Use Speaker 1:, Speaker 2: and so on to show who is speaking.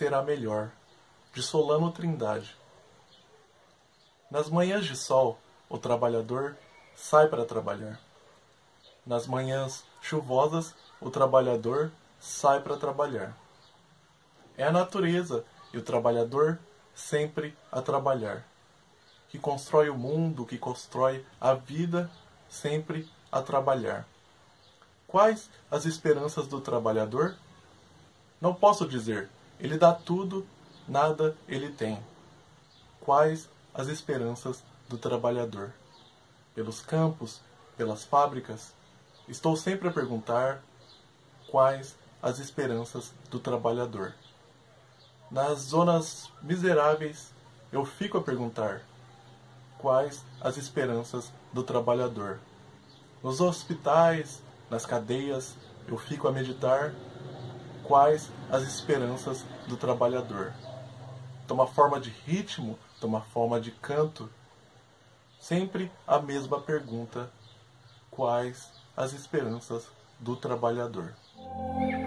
Speaker 1: será melhor, de Solano Trindade. Nas manhãs de sol, o trabalhador sai para trabalhar. Nas manhãs chuvosas, o trabalhador sai para trabalhar. É a natureza e o trabalhador sempre a trabalhar, que constrói o mundo, que constrói a vida, sempre a trabalhar. Quais as esperanças do trabalhador? Não posso dizer, ele dá tudo, nada ele tem. Quais as esperanças do trabalhador? Pelos campos, pelas fábricas, estou sempre a perguntar quais as esperanças do trabalhador. Nas zonas miseráveis, eu fico a perguntar quais as esperanças do trabalhador. Nos hospitais, nas cadeias, eu fico a meditar quais as esperanças do trabalhador. Toma forma de ritmo, toma forma de canto. Sempre a mesma pergunta: quais as esperanças do trabalhador?